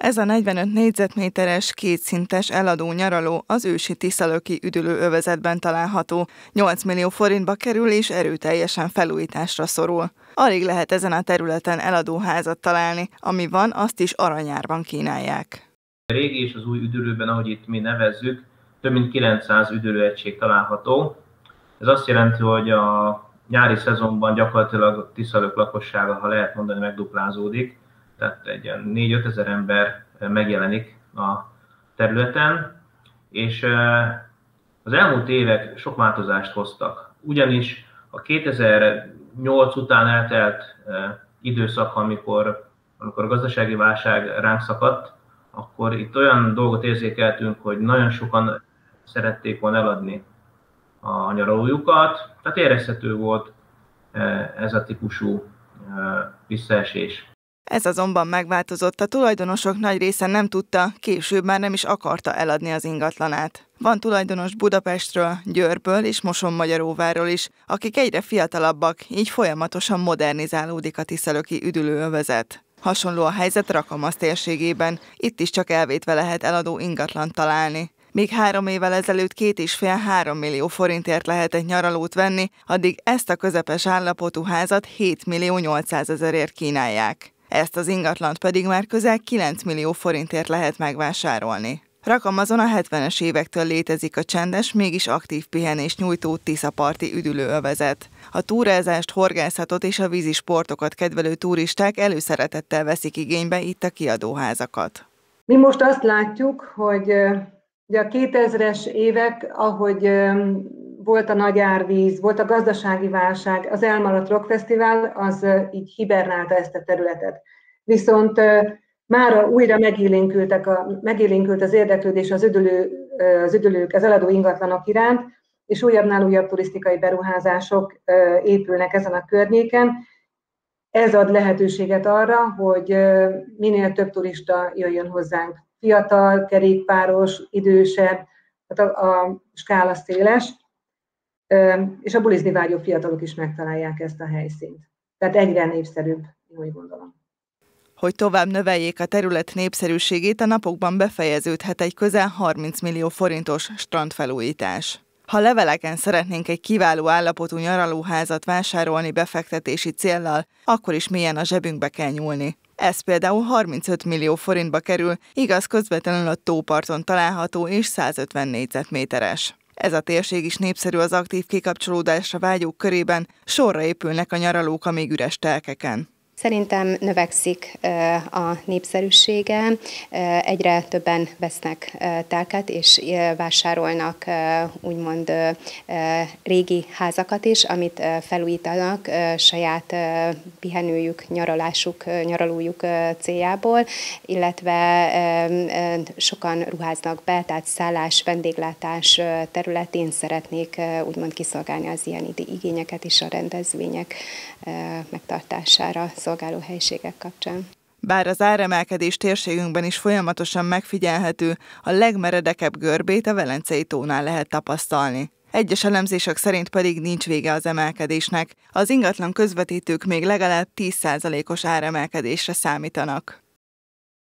Ez a 45 négyzetméteres, kétszintes eladó nyaraló az ősi tiszalöki üdülőövezetben található. 8 millió forintba kerül és erőteljesen felújításra szorul. Alig lehet ezen a területen eladóházat találni, ami van, azt is aranyárban kínálják. A régi és az új üdülőben, ahogy itt mi nevezzük, több mint 900 üdülőegység található. Ez azt jelenti, hogy a nyári szezonban gyakorlatilag a Tiszalök lakossága, ha lehet mondani, megduplázódik. Tehát egy 4-5 ezer ember megjelenik a területen, és az elmúlt évek sok változást hoztak. Ugyanis a 2008 után eltelt időszak, amikor a gazdasági válság ránk szakadt, akkor itt olyan dolgot érzékeltünk, hogy nagyon sokan szerették volna eladni a nyaralójukat, tehát érezhető volt ez a típusú visszaesés. Ez azonban megváltozott, a tulajdonosok nagy része nem tudta, később már nem is akarta eladni az ingatlanát. Van tulajdonos Budapestről, Győrből és Mosonmagyaróvárról is, akik egyre fiatalabbak, így folyamatosan modernizálódik a tiszalöki üdülőövezet. Hasonló a helyzet Rakamasz térségében, itt is csak elvétve lehet eladó ingatlant találni. Még 3 évvel ezelőtt 2,5-3 millió forintért lehetett nyaralót venni, addig ezt a közepes állapotú házat 7 millió 800 ezerért kínálják. Ezt az ingatlant pedig már közel 9 millió forintért lehet megvásárolni. Rakamazon a 70-es évektől létezik a csendes, mégis aktív pihenést nyújtó tiszaparti üdülőövezet. A túrázást, horgászatot és a vízi sportokat kedvelő turisták előszeretettel veszik igénybe itt a kiadóházakat. Mi most azt látjuk, hogy ugye a 2000-es évek, ahogy volt a nagy árvíz, volt a gazdasági válság, az elmaradt rockfesztivál, az így hibernálta ezt a területet. Viszont mára újra megélénkült az érdeklődés az üdülők, az eladó ingatlanok iránt, és újabbnál újabb turisztikai beruházások épülnek ezen a környéken. Ez ad lehetőséget arra, hogy minél több turista jöjjön hozzánk. Fiatal, kerékpáros, idősebb, tehát a skála széles, és a bulizni vágyó fiatalok is megtalálják ezt a helyszínt. Tehát egyre népszerűbb, úgy gondolom. Hogy tovább növeljék a terület népszerűségét, a napokban befejeződhet egy közel 30 millió forintos strandfelújítás. Ha leveleken szeretnénk egy kiváló állapotú nyaralóházat vásárolni befektetési céllal, akkor is mélyen a zsebünkbe kell nyúlni. Ez például 35 millió forintba kerül, igaz közvetlenül a tóparton található és 150 négyzetméteres. Ez a térség is népszerű az aktív kikapcsolódásra vágyók körében, sorra épülnek a nyaralók a még üres telkeken. Szerintem növekszik a népszerűsége, egyre többen vesznek telket és vásárolnak úgymond régi házakat is, amit felújítanak saját pihenőjük, nyaralójuk céljából, illetve sokan ruháznak be, tehát szállás, vendéglátás területén szeretnék úgymond kiszolgálni az ilyen igényeket is a rendezvények megtartására szolgáló helyiségek kapcsán. Bár az áremelkedés térségünkben is folyamatosan megfigyelhető, a legmeredekebb görbét a Velencei tónál lehet tapasztalni. Egyes elemzések szerint pedig nincs vége az emelkedésnek, az ingatlan közvetítők még legalább 10%-os áremelkedésre számítanak.